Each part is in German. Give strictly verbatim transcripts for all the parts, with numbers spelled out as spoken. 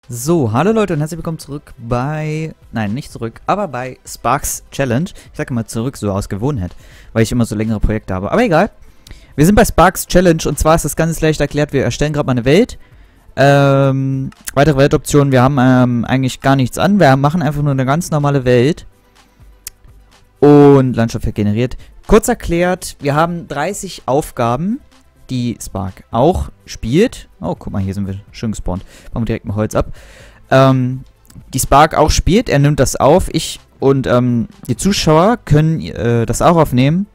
So, hallo Leute und herzlich willkommen zurück bei, nein, nicht zurück, aber bei Sparks Challenge. Ich sage immer zurück, so aus Gewohnheit, weil ich immer so längere Projekte habe. Aber egal. Wir sind bei Sparks Challenge und zwar ist das ganz leicht erklärt, wir erstellen gerade mal eine Welt. Ähm, weitere Weltoptionen, wir haben ähm, eigentlich gar nichts an. Wir machen einfach nur eine ganz normale Welt. Und Landschaft wird generiert. Kurz erklärt, wir haben dreißig Aufgaben, die Spark auch spielt. Oh, guck mal, hier sind wir schön gespawnt. Machen wir direkt mal Holz ab. Ähm, die Spark auch spielt, er nimmt das auf. Ich und ähm, die Zuschauer können äh, das auch aufnehmen.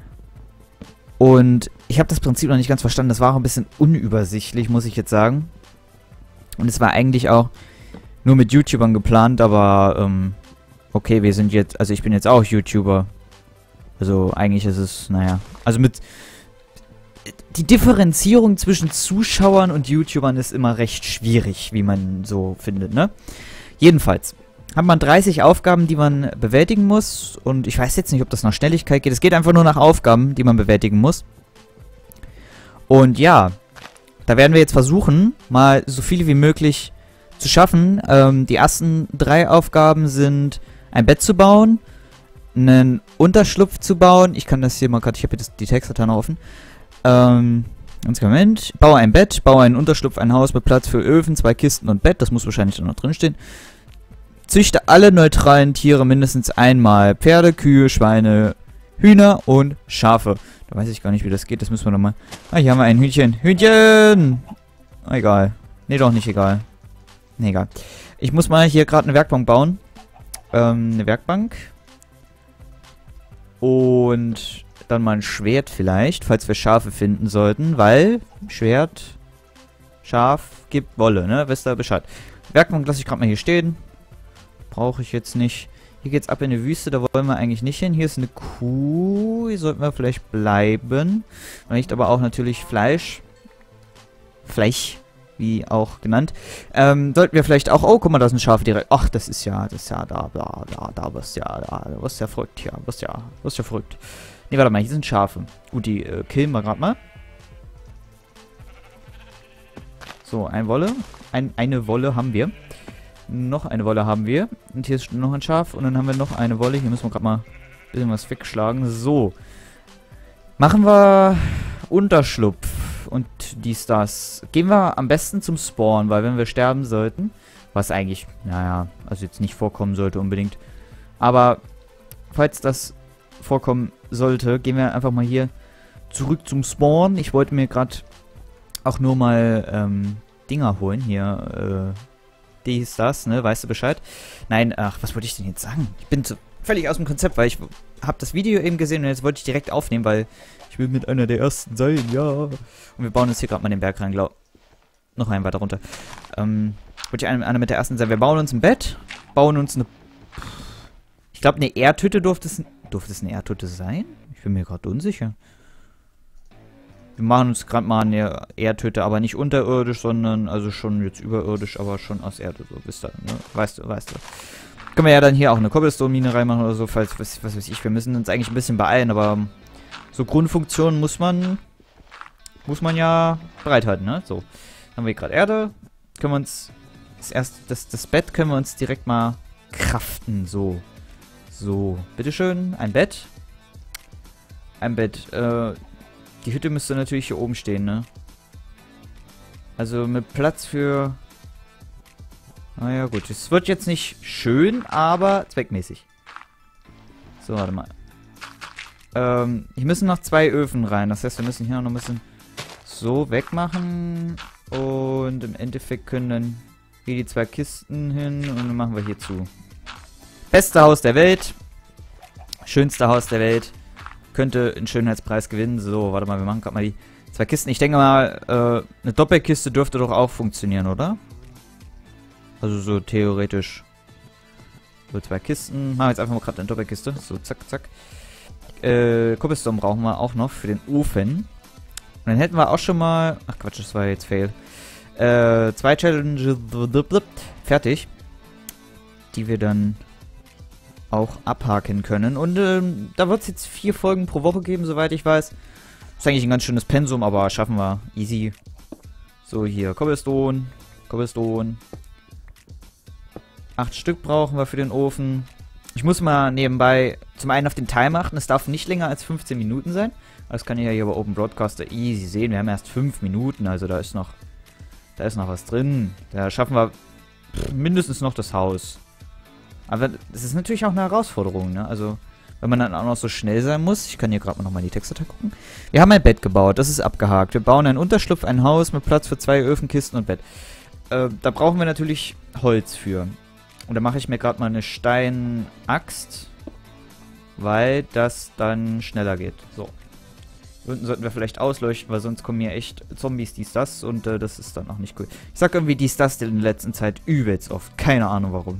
Und ich habe das Prinzip noch nicht ganz verstanden. Das war auch ein bisschen unübersichtlich, muss ich jetzt sagen. Und es war eigentlich auch nur mit YouTubern geplant, aber ähm, okay, wir sind jetzt, also ich bin jetzt auch YouTuber. Also eigentlich ist es, naja, also mit die Differenzierung zwischen Zuschauern und YouTubern ist immer recht schwierig, wie man so findet, ne? Jedenfalls hat man dreißig Aufgaben, die man bewältigen muss. Und ich weiß jetzt nicht, ob das nach Schnelligkeit geht. Es geht einfach nur nach Aufgaben, die man bewältigen muss. Und ja, da werden wir jetzt versuchen, mal so viele wie möglich zu schaffen. Ähm, die ersten drei Aufgaben sind, ein Bett zu bauen, einen Unterschlupf zu bauen. Ich kann das hier mal gerade, ich habe hier das, die Textdatei noch offen. Ähm, ganz Moment. Baue ein Bett, baue einen Unterschlupf, ein Haus mit Platz für Öfen, zwei Kisten und Bett. Das muss wahrscheinlich dann noch drin stehen. Züchte alle neutralen Tiere mindestens einmal. Pferde, Kühe, Schweine, Hühner und Schafe. Da weiß ich gar nicht, wie das geht. Das müssen wir nochmal. Ah, hier haben wir ein Hühnchen. Hühnchen! Ah, egal. Nee, doch nicht egal. Nee, egal. Ich muss mal hier gerade eine Werkbank bauen. Ähm, eine Werkbank. Und dann mal ein Schwert vielleicht, falls wir Schafe finden sollten, weil Schwert, Schaf gibt Wolle, ne? Wisst ihr Bescheid. Werkbank lasse ich gerade mal hier stehen. Brauche ich jetzt nicht. Hier geht's ab in die Wüste, da wollen wir eigentlich nicht hin. Hier ist eine Kuh, hier sollten wir vielleicht bleiben. Vielleicht aber auch natürlich Fleisch. Fleisch, wie auch genannt. Ähm, sollten wir vielleicht auch... Oh, guck mal, da ist ein Schaf direkt. Ach, das ist ja, das ist ja da, da, da, da, wirst ja, da, wirst ja verrückt, ja, wirst ja, wirst ja verrückt. Ne, warte mal, hier sind Schafe. Gut, die äh, killen wir gerade mal. So, ein Wolle. Ein, eine Wolle haben wir. Noch eine Wolle haben wir. Und hier ist noch ein Schaf. Und dann haben wir noch eine Wolle. Hier müssen wir gerade mal ein bisschen was wegschlagen. So. Machen wir Unterschlupf und dies, das. Gehen wir am besten zum Spawn, weil wenn wir sterben sollten, was eigentlich, naja, also jetzt nicht vorkommen sollte unbedingt. Aber falls das vorkommen sollte, gehen wir einfach mal hier zurück zum Spawn. Ich wollte mir gerade auch nur mal ähm, Dinger holen. Hier, äh, dies, das, ne? Weißt du Bescheid? Nein, ach, was wollte ich denn jetzt sagen? Ich bin so völlig aus dem Konzept, weil ich habe das Video eben gesehen und jetzt wollte ich direkt aufnehmen, weil ich will mit einer der ersten sein, ja. Und wir bauen uns hier gerade mal den Berg rein, glaub. Noch einen weiter runter. Ähm, wollte ich einer, einer mit der ersten sein. Wir bauen uns ein Bett, bauen uns eine... Ich glaube, eine Erdhütte durfte es... Durfte es eine Erdhütte sein? Ich bin mir gerade unsicher. Wir machen uns gerade mal eine Erdhütte, aber nicht unterirdisch, sondern also schon jetzt überirdisch, aber schon aus Erde. So, wisst ihr, ne? Weißt du, weißt du. Können wir ja dann hier auch eine Cobblestone-Mine reinmachen oder so, falls, was, was weiß ich. Wir müssen uns eigentlich ein bisschen beeilen, aber so Grundfunktionen muss man, muss man ja bereithalten, ne? So, dann haben wir gerade Erde. Können wir uns, das, erst, das, das Bett können wir uns direkt mal craften, so. So, bitteschön, ein Bett. Ein Bett, äh, die Hütte müsste natürlich hier oben stehen, ne? Also mit Platz für... Naja, gut. Es wird jetzt nicht schön, aber zweckmäßig. So, warte mal. Ähm, hier müssen noch zwei Öfen rein. Das heißt, wir müssen hier noch ein bisschen so wegmachen. Und im Endeffekt können dann hier die zwei Kisten hin. Und dann machen wir hier zu. Beste Haus der Welt. Schönste Haus der Welt. Könnte einen Schönheitspreis gewinnen. So, warte mal, wir machen gerade mal die zwei Kisten. Ich denke mal, äh, eine Doppelkiste dürfte doch auch funktionieren, oder? Also so theoretisch. So, zwei Kisten. Machen wir jetzt einfach mal gerade eine Doppelkiste. So, zack, zack. Äh, Cobblestone brauchen wir auch noch für den Ofen. Und dann hätten wir auch schon mal... Ach Quatsch, das war jetzt Fail. Äh, zwei Challenges fertig. Die wir dann auch abhaken können. Und ähm, da wird es jetzt vier Folgen pro Woche geben, soweit ich weiß. Ist eigentlich ein ganz schönes Pensum, aber schaffen wir easy. So, hier Cobblestone, Cobblestone, Acht Stück brauchen wir für den Ofen. Ich muss mal nebenbei zum einen auf den Timer achten. Es darf nicht länger als fünfzehn Minuten sein. Das kann ich ja hier bei Open Broadcaster easy sehen. Wir haben erst fünf Minuten, also da ist noch, da ist noch was drin. Da schaffen wir mindestens noch das Haus. Aber das ist natürlich auch eine Herausforderung, ne? Also, wenn man dann auch noch so schnell sein muss. Ich kann hier gerade mal nochmal in die Textdatei gucken. Wir haben ein Bett gebaut, das ist abgehakt. Wir bauen einen Unterschlupf, ein Haus mit Platz für zwei Öfen, Kisten und Bett. Äh, da brauchen wir natürlich Holz für. Und da mache ich mir gerade mal eine Steinaxt, weil das dann schneller geht. So. Unten sollten wir vielleicht ausleuchten, weil sonst kommen hier echt Zombies, dies, das. Und äh, das ist dann auch nicht cool. Ich sag irgendwie dies, das in der letzten Zeit übelst oft. Keine Ahnung warum.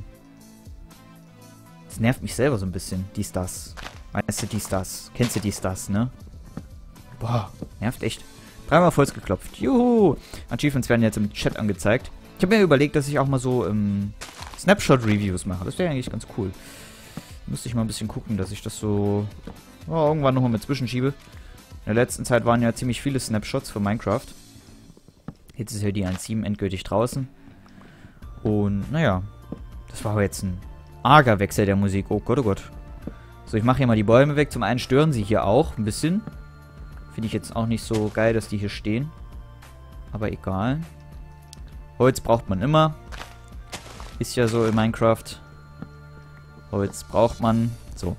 Das nervt mich selber so ein bisschen. Dies, das. Weißt du, dies, das. Kennst du dies, das, ne? Boah, nervt echt. Dreimal auf Holz geklopft. Juhu! Achievements werden jetzt im Chat angezeigt. Ich habe mir überlegt, dass ich auch mal so ähm, Snapshot-Reviews mache. Das wäre eigentlich ganz cool. Müsste ich mal ein bisschen gucken, dass ich das so oh, irgendwann nochmal mit zwischenschiebe. In der letzten Zeit waren ja ziemlich viele Snapshots für Minecraft. Jetzt ist ja die eins Punkt sieben endgültig draußen. Und naja, das war aber jetzt ein arger Wechsel der Musik. Oh Gott, oh Gott. So, ich mache hier mal die Bäume weg. Zum einen stören sie hier auch ein bisschen. Finde ich jetzt auch nicht so geil, dass die hier stehen. Aber egal. Holz braucht man immer. Ist ja so in Minecraft. Holz braucht man. So.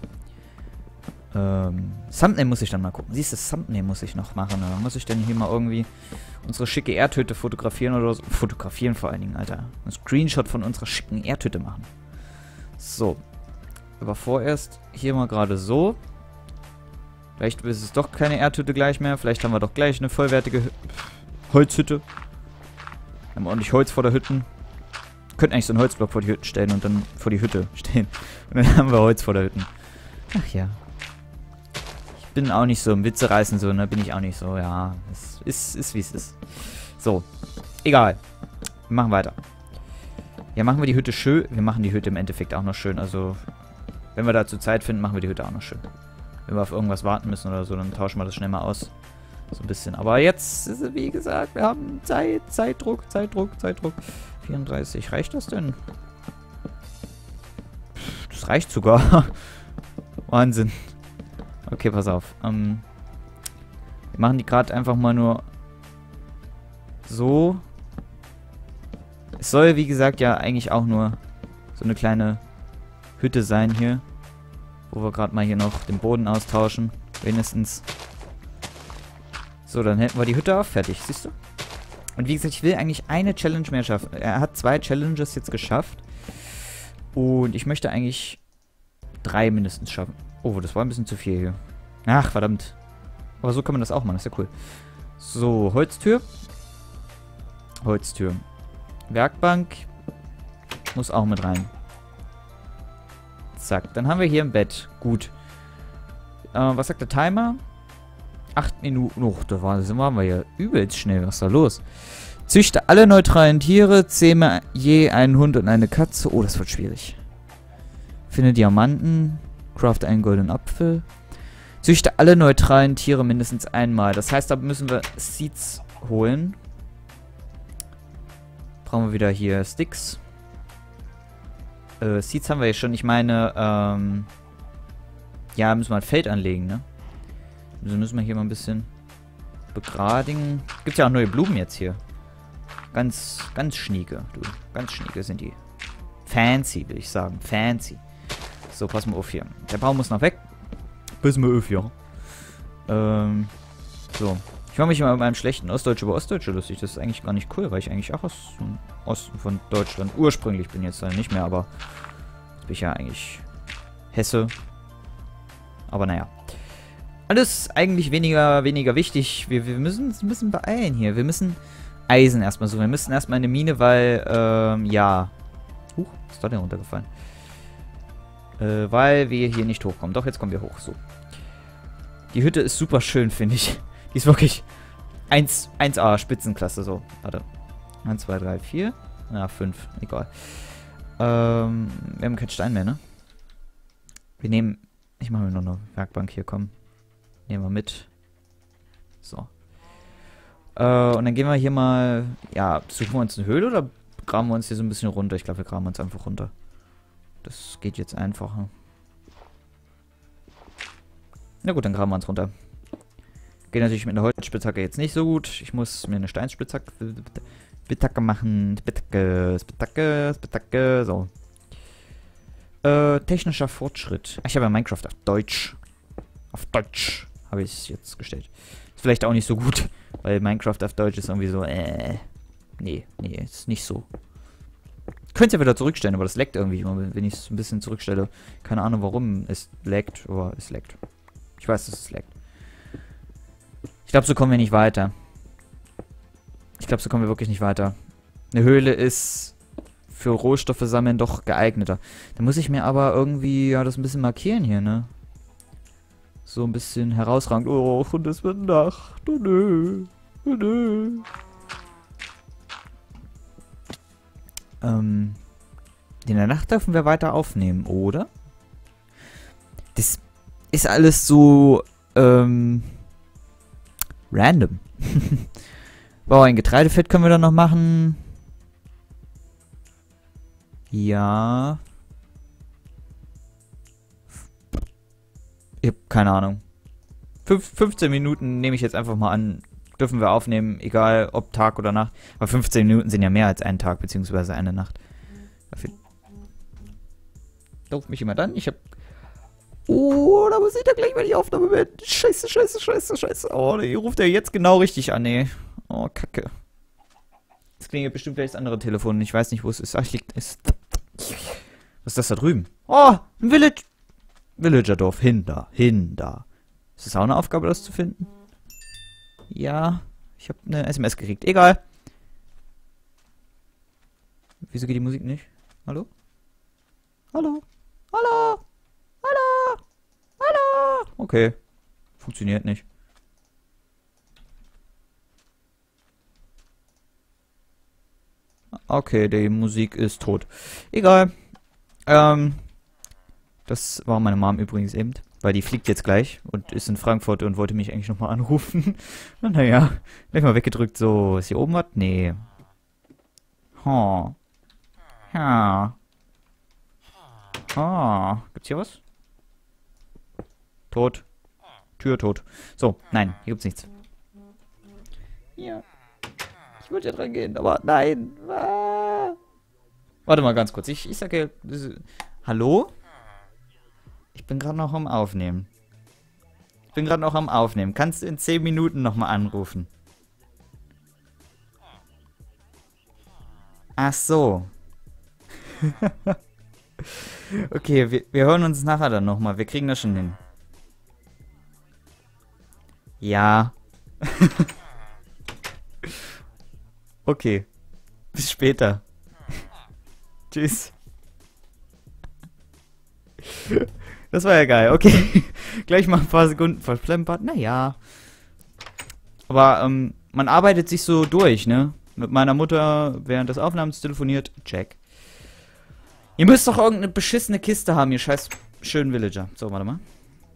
Ähm, Thumbnail muss ich dann mal gucken. Siehst du, Thumbnail muss ich noch machen. Oder muss ich denn hier mal irgendwie unsere schicke Erdhütte fotografieren oder so? Fotografieren vor allen Dingen, Alter. Ein Screenshot von unserer schicken Erdhütte machen. So. Aber vorerst hier mal gerade so. Vielleicht ist es doch keine Erdhütte gleich mehr. Vielleicht haben wir doch gleich eine vollwertige Hü Holzhütte. Wir haben ordentlich Holz vor der Hütte. Wir könnten eigentlich so einen Holzblock vor die Hütte stellen und dann vor die Hütte stehen. Und dann haben wir Holz vor der Hütte. Ach ja. Ich bin auch nicht so im Witze reißen, so, ne? Bin ich auch nicht so, ja. Es ist, ist wie es ist. So. Egal. Wir machen weiter. Ja, machen wir die Hütte schön. Wir machen die Hütte im Endeffekt auch noch schön. Also, wenn wir dazu Zeit finden, machen wir die Hütte auch noch schön. Wenn wir auf irgendwas warten müssen oder so, dann tauschen wir das schnell mal aus. So ein bisschen. Aber jetzt ist es, wie gesagt, wir haben Zeit, Zeitdruck, Zeitdruck, Zeitdruck. vierunddreißig. Reicht das denn? Das reicht sogar. Wahnsinn. Okay, pass auf. Ähm, wir machen die gerade einfach mal nur so. Es soll, wie gesagt, ja eigentlich auch nur so eine kleine Hütte sein hier. Wo wir gerade mal hier noch den Boden austauschen. Wenigstens. So, dann hätten wir die Hütte auch fertig. Siehst du? Und wie gesagt, ich will eigentlich eine Challenge mehr schaffen. Er hat zwei Challenges jetzt geschafft. Und ich möchte eigentlich drei mindestens schaffen. Oh, das war ein bisschen zu viel hier. Ach, verdammt. Aber so kann man das auch machen. Das ist ja cool. So, Holztür. Holztür. Werkbank. Muss auch mit rein. Zack. Dann haben wir hier ein Bett. Gut. Äh, was sagt der Timer? Acht Minuten. Oh, da waren wir ja übelst schnell. Was ist da los? Züchte alle neutralen Tiere. Zähme je einen Hund und eine Katze. Oh, das wird schwierig. Finde Diamanten. Craft einen goldenen Apfel. Züchte alle neutralen Tiere mindestens einmal. Das heißt, da müssen wir Seeds holen. Brauchen wir wieder hier Sticks. Äh, Seeds haben wir ja schon. Ich meine, ähm... ja, müssen wir ein Feld anlegen, ne? Also müssen wir hier mal ein bisschen begradigen. Gibt ja auch neue Blumen jetzt hier. Ganz, ganz schnieke, du. Ganz schnieke sind die. Fancy, will ich sagen. Fancy. So, pass mal auf hier. Der Baum muss noch weg. Pass mal auf hier. Ähm, so. Ich mache mich immer mit meinem schlechten Ostdeutsch über Ostdeutsche lustig. Das ist eigentlich gar nicht cool, weil ich eigentlich auch aus dem Osten von Deutschland ursprünglich bin. Jetzt dann nicht mehr, aber jetzt bin ich ja eigentlich Hesse. Aber naja. Alles eigentlich weniger, weniger wichtig. Wir, wir müssen uns ein bisschen beeilen hier. Wir müssen Eisen erstmal suchen. Wir müssen erstmal eine Mine, weil, ähm, ja. Huch, ist da denn runtergefallen? Äh, weil wir hier nicht hochkommen. Doch, jetzt kommen wir hoch. So. Die Hütte ist super schön, finde ich. Die ist wirklich eins A, Spitzenklasse. So, warte. eins, zwei, drei, vier. Ja, fünf. Egal. Ähm, wir haben keinen Stein mehr, ne? Wir nehmen... Ich mache mir noch eine Werkbank hier, komm. Nehmen wir mit. So. Äh, und dann gehen wir hier mal... Ja, suchen wir uns eine Höhle oder graben wir uns hier so ein bisschen runter? Ich glaube, wir graben uns einfach runter. Das geht jetzt einfacher. Na gut, dann graben wir uns runter. Geht natürlich mit einer Holzspitzhacke jetzt nicht so gut. Ich muss mir eine Steinspitzhacke Spitzhacke machen. Spitzhacke, Spitzhacke, Spitzhacke. So. Äh, technischer Fortschritt. Ach, ich habe ja Minecraft auf Deutsch. Auf Deutsch habe ich es jetzt gestellt. Ist vielleicht auch nicht so gut, weil Minecraft auf Deutsch ist irgendwie so, äh. Nee, nee, ist nicht so. Ich könnte es ja wieder zurückstellen, aber das laggt irgendwie, wenn ich es ein bisschen zurückstelle. Keine Ahnung, warum es laggt, aber es laggt. Ich weiß, dass es laggt. Ich glaube, so kommen wir nicht weiter. Ich glaube, so kommen wir wirklich nicht weiter. Eine Höhle ist für Rohstoffe sammeln doch geeigneter. Da muss ich mir aber irgendwie ja das ein bisschen markieren hier, ne? So ein bisschen herausragend. Oh, und es wird Nacht. Oh, nö. Oh, nö. Ähm. In der Nacht dürfen wir weiter aufnehmen, oder? Das ist alles so, ähm, random. Wow, ein Getreidefett können wir dann noch machen. Ja. Ich hab keine Ahnung. Fünf, fünfzehn Minuten nehme ich jetzt einfach mal an. Dürfen wir aufnehmen, egal ob Tag oder Nacht. Aber fünfzehn Minuten sind ja mehr als ein Tag, beziehungsweise eine Nacht. Dafür ruft mich immer dann. Ich hab. Oh, da muss ich da gleich mal die Aufnahme beenden. Scheiße, scheiße, scheiße, scheiße. Oh, die ruft er jetzt genau richtig an, ey. Oh, Kacke. Jetzt klingelt bestimmt gleich das andere Telefon. Ich weiß nicht, wo es ist. Ach, liegt es. Was ist das da drüben? Oh, ein Village. Villagerdorf. Hin da. Hin da. Ist das auch eine Aufgabe, das zu finden? Ja. Ich habe eine S M S gekriegt. Egal. Wieso geht die Musik nicht? Hallo? Hallo? Hallo? Hallo? Hallo? Okay. Funktioniert nicht. Okay, die Musik ist tot. Egal. Ähm, das war meine Mom übrigens eben, weil die fliegt jetzt gleich und ist in Frankfurt und wollte mich eigentlich nochmal anrufen. Naja, gleich mal weggedrückt. So, ist hier oben was? Nee. Ha. Ja. Ah, gibt's hier was? Tot. Tür tot. So, nein, hier gibt's nichts. Hier. Ich würde ja dran gehen, aber nein. Ah. Warte mal ganz kurz. Ich, ich sage ja... Hallo? Ich bin gerade noch am Aufnehmen. Ich bin gerade noch am Aufnehmen. Kannst du in zehn Minuten nochmal anrufen? Ach so. Okay, wir, wir hören uns nachher dann nochmal. Wir kriegen das schon hin. Ja. Okay. Bis später. Tschüss. Das war ja geil. Okay. Gleich mal ein paar Sekunden verplempert. Naja. Aber ähm, man arbeitet sich so durch, ne? Mit meiner Mutter während des Aufnahmens telefoniert. Check. Ihr müsst doch irgendeine beschissene Kiste haben, ihr scheiß schönen Villager. So, warte mal.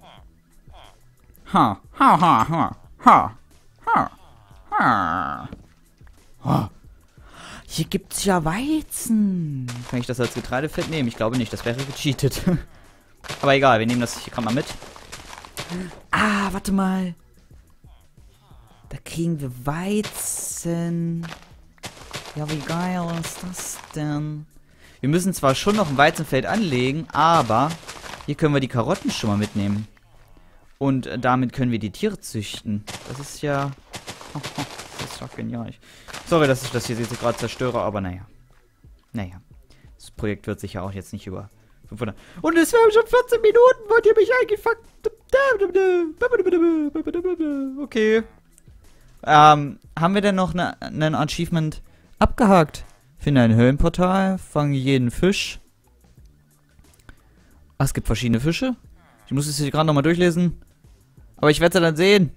Ha. Ha, ha, ha. Ha. Ha. Ha. Ha. Hier gibt's ja Weizen. Kann ich das als Getreidefett nehmen? Ich glaube nicht, das wäre gecheatet. Aber egal, wir nehmen das hier gerade mal mit. Ah, warte mal. Da kriegen wir Weizen. Ja, wie geil ist das denn? Wir müssen zwar schon noch ein Weizenfeld anlegen, aber hier können wir die Karotten schon mal mitnehmen. Und äh, damit können wir die Tiere züchten. Das ist ja... Das ist doch genial. Sorry, dass ich das hier jetzt gerade zerstöre, aber naja. Naja. Das Projekt wird sich ja auch jetzt nicht über fünfhundert... Und es waren schon vierzehn Minuten, wollt ihr mich eingefangen... Okay. Ähm, haben wir denn noch einen ne, Achievement abgehakt? Finde ein Höhlenportal, fange jeden Fisch. Ach, es gibt verschiedene Fische. Ich muss es hier gerade nochmal durchlesen. Aber ich werde es ja dann sehen.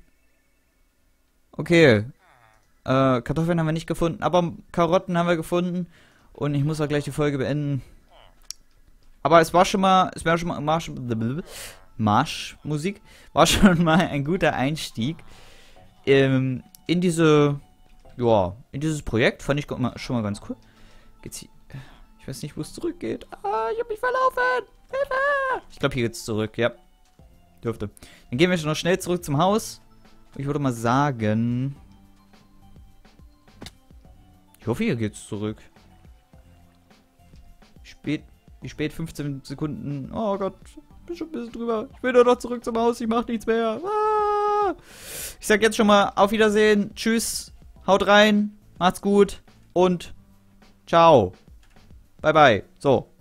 Okay. Äh, Kartoffeln haben wir nicht gefunden, aber Karotten haben wir gefunden. Und ich muss auch gleich die Folge beenden. Aber es war schon mal, es war schon mal Marsch, Marschmusik. War schon mal ein guter Einstieg ähm, in diese, ja, in dieses Projekt. Fand ich schon mal ganz cool. Geht's hier? Ich weiß nicht, wo es zurückgeht. Ah, ich hab mich verlaufen. Hilfe! Ich glaube, hier geht's zurück, ja. Dürfte. Dann gehen wir schon noch schnell zurück zum Haus. Ich würde mal sagen... Ich hoffe, hier geht's zurück. Spät, wie spät? fünfzehn Sekunden. Oh Gott, bin schon ein bisschen drüber. Ich will nur noch zurück zum Haus, ich mach nichts mehr. Ah! Ich sag jetzt schon mal auf Wiedersehen. Tschüss, haut rein, macht's gut und ciao. Bye, bye. So.